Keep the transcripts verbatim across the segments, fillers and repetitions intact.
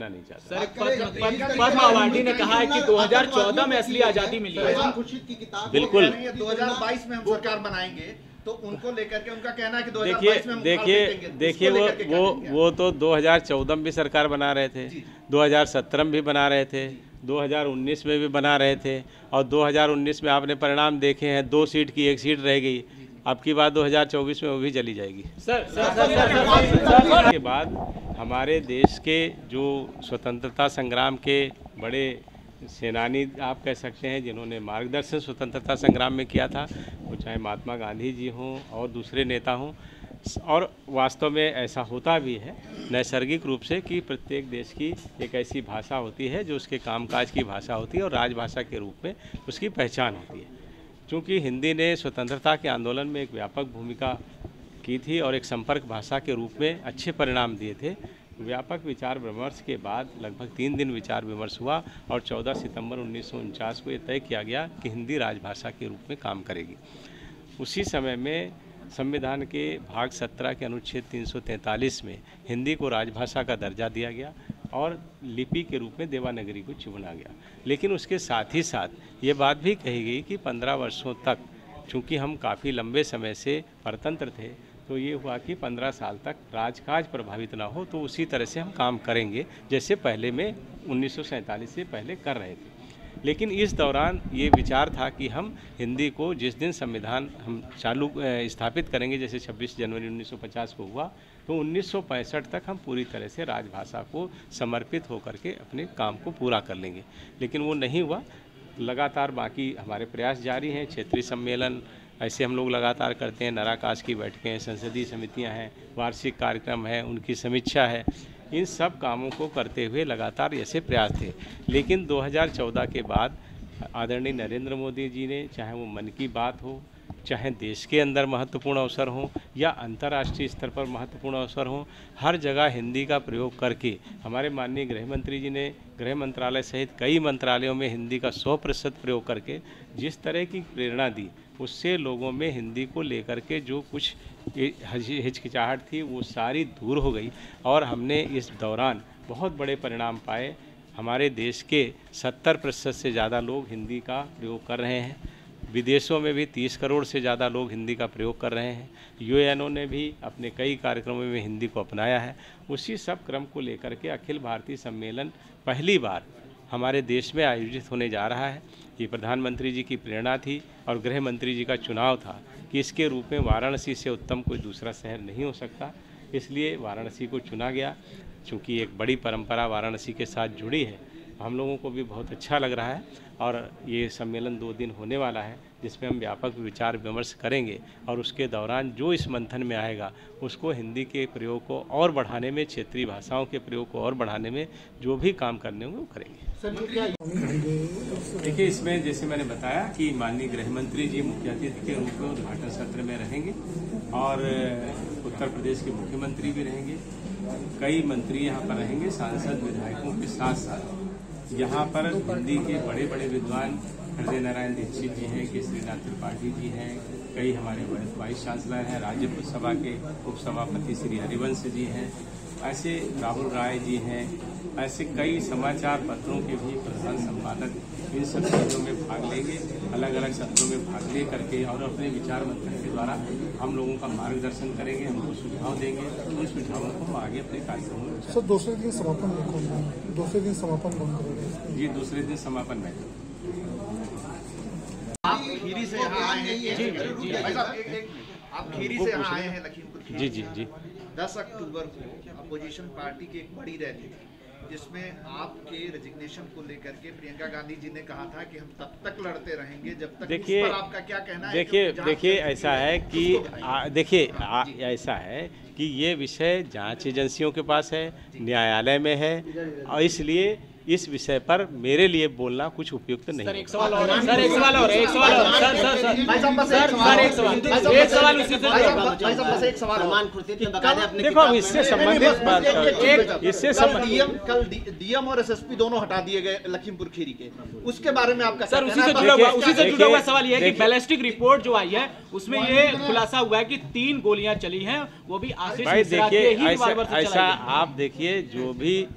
नहीं चाहता। सर, पद्म अवार्डी ने कहा है कि दो हज़ार चौदह में असली आजादी मिली है। बिल्कुल दो हज़ार बाईस में हम सरकार बनाएंगे, तो उनको लेकर के उनका कहना है कि दो हज़ार देखिए बाईस में हम देखिए देखिए वो वो वो तो दो हज़ार चौदह में भी सरकार बना रहे थे, दो हज़ार सत्रह में भी बना रहे थे, दो हज़ार उन्नीस में भी बना रहे थे, और दो हज़ार उन्नीस में आपने परिणाम देखे हैं, दो सीट की एक सीट रह गई। अब की बात दो हज़ार चौबीस में वो भी चली जाएगी। सर सर के बाद हमारे देश के जो स्वतंत्रता संग्राम के बड़े सेनानी आप कह सकते हैं, जिन्होंने मार्गदर्शन स्वतंत्रता संग्राम में किया था, वो चाहे महात्मा गांधी जी हों और दूसरे नेता हों, और वास्तव में ऐसा होता भी है नैसर्गिक रूप से कि प्रत्येक देश की एक ऐसी भाषा होती है जो उसके कामकाज की भाषा होती है और राजभाषा के रूप में उसकी पहचान होती है। चूँकि हिंदी ने स्वतंत्रता के आंदोलन में एक व्यापक भूमिका की थी और एक संपर्क भाषा के रूप में अच्छे परिणाम दिए थे, व्यापक विचार विमर्श के बाद लगभग तीन दिन विचार विमर्श हुआ और चौदह सितंबर उन्नीस सौ उनचास को ये तय किया गया कि हिंदी राजभाषा के रूप में काम करेगी। उसी समय में संविधान के भाग सत्रह के अनुच्छेद तीन सौ तैंतालीस में हिंदी को राजभाषा का दर्जा दिया गया और लिपि के रूप में देवनागरी को चुना गया। लेकिन उसके साथ ही साथ ये बात भी कही गई कि पंद्रह वर्षों तक, चूँकि हम काफ़ी लंबे समय से परतंत्र थे, तो ये हुआ कि पंद्रह साल तक राजकाज प्रभावित ना हो, तो उसी तरह से हम काम करेंगे जैसे पहले में उन्नीस सौ सैंतालीस से पहले कर रहे थे। लेकिन इस दौरान ये विचार था कि हम हिंदी को जिस दिन संविधान हम चालू स्थापित करेंगे, जैसे छब्बीस जनवरी उन्नीस सौ पचास को हुआ, तो उन्नीस सौ पैंसठ तक हम पूरी तरह से राजभाषा को समर्पित होकर के अपने काम को पूरा कर लेंगे। लेकिन वो नहीं हुआ। लगातार बाकी हमारे प्रयास जारी हैं, क्षेत्रीय सम्मेलन ऐसे हम लोग लगातार करते हैं, नराकाश की बैठकें हैं, संसदीय समितियां हैं, वार्षिक कार्यक्रम है, उनकी समीक्षा है, इन सब कामों को करते हुए लगातार ऐसे प्रयास थे। लेकिन दो हज़ार चौदह के बाद आदरणीय नरेंद्र मोदी जी ने, चाहे वो मन की बात हो, चाहे देश के अंदर महत्वपूर्ण अवसर हों या अंतर्राष्ट्रीय स्तर पर महत्वपूर्ण अवसर हों, हर जगह हिंदी का प्रयोग करके हमारे माननीय गृह मंत्री जी ने गृह मंत्रालय सहित कई मंत्रालयों में हिंदी का सौ प्रतिशत प्रयोग करके जिस तरह की प्रेरणा दी, उससे लोगों में हिंदी को लेकर के जो कुछ हिचकिचाहट थी वो सारी दूर हो गई और हमने इस दौरान बहुत बड़े परिणाम पाए। हमारे देश के सत्तर प्रतिशत से ज़्यादा लोग हिंदी का प्रयोग कर रहे हैं। विदेशों में भी तीस करोड़ से ज़्यादा लोग हिंदी का प्रयोग कर रहे हैं। यूएनओ ने भी अपने कई कार्यक्रमों में हिंदी को अपनाया है। उसी सब क्रम को लेकर के अखिल भारतीय सम्मेलन पहली बार हमारे देश में आयोजित होने जा रहा है। ये प्रधानमंत्री जी की प्रेरणा थी और गृह मंत्री जी का चुनाव था कि इसके रूप में वाराणसी से उत्तम कोई दूसरा शहर नहीं हो सकता, इसलिए वाराणसी को चुना गया। चूँकि एक बड़ी परंपरा वाराणसी के साथ जुड़ी है, हम लोगों को भी बहुत अच्छा लग रहा है और ये सम्मेलन दो दिन होने वाला है जिसमें हम व्यापक विचार विमर्श करेंगे और उसके दौरान जो इस मंथन में आएगा उसको हिंदी के प्रयोग को और बढ़ाने में, क्षेत्रीय भाषाओं के प्रयोग को और बढ़ाने में जो भी काम करने होंगे वो करेंगे। देखिए, इसमें जैसे मैंने बताया कि माननीय गृह मंत्री जी मुख्य अतिथि के रूप में उद्घाटन सत्र में रहेंगे और उत्तर प्रदेश के मुख्यमंत्री भी रहेंगे, कई मंत्री यहाँ पर रहेंगे, सांसद विधायकों के साथ साथ यहाँ पर हिंदी के बड़े बड़े विद्वान हृदय नारायण दीक्षित जी हैं, केसरीनाथ त्रिपाठी जी हैं, कई हमारे वाइस चांसलर हैं, राज्यसभा के उपसभापति श्री हरिवंश जी हैं, ऐसे राहुल राय जी हैं, ऐसे कई समाचार पत्रों के भी प्रधान संपादक इन सब चीज़ों में भाग लेंगे, अलग अलग सत्रों में भाग ले करके और अपने विचार मंथन के द्वारा हम लोगों का मार्गदर्शन करेंगे, हमको सुझाव देंगे, उन सुझावों को हम आगे अपने कार्यक्रमों में। सर, दूसरे दिन समापन दूसरे दिन समापन बंद करेंगे जी, दूसरे दिन समापन में आप खीरी से यहाँ आए हैं। जी जी भाई साहब, एक एक आप खीरी से यहाँ आए हैं लखीमपुर खीरी। जी जी जी दस अक्टूबर को अपोजिशन पार्टी की एक बड़ी रैली थी जिसमें आपके रेजिग्नेशन को लेकर के प्रियंका गांधी जी ने कहा था कि हम तब तक लड़ते रहेंगे जब तक। देखिए, उस पर आपका क्या कहना है? देखिए देखिए ऐसा है कि देखिए ऐसा है कि ये विषय जांच एजेंसियों के पास है, न्यायालय में है और इसलिए इस विषय पर मेरे लिए बोलना कुछ उपयुक्त नहीं। सर, एक सवाल और सर एक सवाल और एक सवाल और सर सर सर भाई साहब बस सर सर एक सवाल एक सवाल उसी से भाई साहब बस एक सवाल। देखो, इससे संबंधित बात इससे डीएम कल डीएम और एसएसपी दोनों हटा दिए गए लखीमपुर खीरी के, उसके बारे में आपका सर उसी से जुड़ा हुआ उसी से जुड़ा हुआ सवाल ये है कि बैलिस्टिक रिपोर्ट जो आई है उसमें ये खुलासा हुआ है कि तीन गोलियां चली हैं, वो भी आशीष भाई मिश्रा के ही देखिए रिवॉल्वर से ऐसा चलाई गई। आप देखिए, जो भी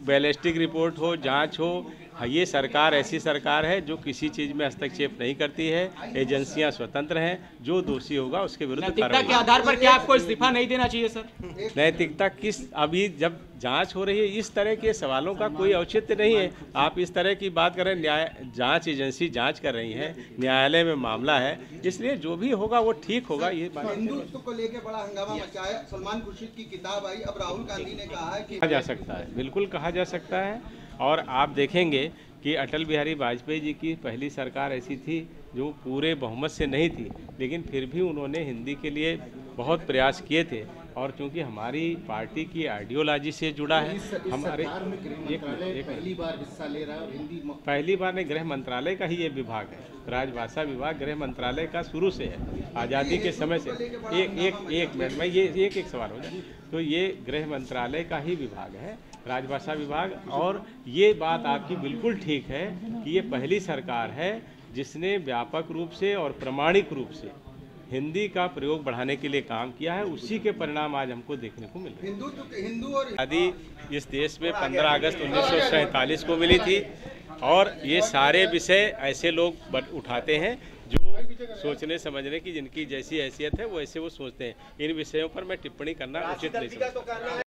बैलिस्टिक रिपोर्ट हो, जांच हो, ये सरकार ऐसी सरकार है जो किसी चीज़ में हस्तक्षेप नहीं करती है। एजेंसियां स्वतंत्र हैं, जो दोषी होगा उसके विरुद्ध नैतिकता के आधार पर क्या आपको इस्तीफा नहीं देना चाहिए सर? नैतिकता किस, अभी जब जांच हो रही है, इस तरह के सवालों का कोई औचित्य नहीं है। आप इस तरह की बात करें, न्याय जांच एजेंसी जांच कर रही है, न्यायालय में मामला है, इसलिए जो भी होगा वो ठीक होगा। ये बात हिंदुत्व को लेकर बड़ा हंगामा मचा है। सलमान खुर्शीद की किताब आई, अब राहुल गांधी ने कहा है कि कहा जा सकता है, बिल्कुल कहा जा सकता है। और आप देखेंगे कि अटल बिहारी वाजपेयी जी की पहली सरकार ऐसी थी जो पूरे बहुमत से नहीं थी, लेकिन फिर भी उन्होंने हिंदी के लिए बहुत प्रयास किए थे। और चूंकि हमारी पार्टी की आइडियोलॉजी से जुड़ा है, हमारे एक पहली बार हिस्सा ले रहा है हिंदी पहली बार नहीं, गृह मंत्रालय का ही ये विभाग है। राजभाषा विभाग गृह मंत्रालय का शुरू से है, आज़ादी के समय से। एक एक एक मिनट में ये एक एक सवाल हो जाए, तो ये गृह मंत्रालय का ही विभाग है, राजभाषा विभाग। और ये बात आपकी बिल्कुल ठीक है कि ये पहली सरकार है जिसने व्यापक रूप से और प्रामाणिक रूप से हिंदी का प्रयोग बढ़ाने के लिए काम किया है। उसी के परिणाम आज हमको देखने को मिल रहे हैं। हिंदू हिंदू और आज़ादी इस देश में पंद्रह अगस्त उन्नीस सौ सैंतालीस को मिली थी, और ये सारे विषय ऐसे लोग उठाते हैं जो सोचने समझने की जिनकी जैसी हैसियत है वो ऐसे वो सोचते हैं। इन विषयों पर मैं टिप्पणी करना उचित नहीं समझता।